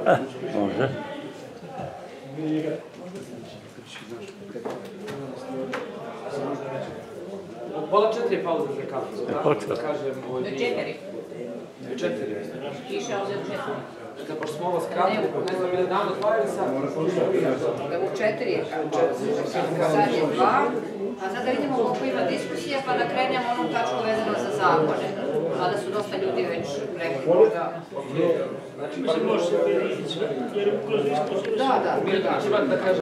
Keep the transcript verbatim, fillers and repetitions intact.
Može. Pola četiri je pauza za kafu, tako da kažem... Do četiri. Do četiri. Piše ovdje u četiri. Dakle, pošto smo ovo skratili, ne znam, ili dan do dva ili sad? U četiri je kako. Sad je dva. A sad da vidimo koliko ima diskusije, pa da krenemo onom tačku vezano za zakone. Mada su dosta ljudi već rekli možda... Znači, mislim, može se vidjeti, jer kroz diskusiju... Da, da. Da kažem,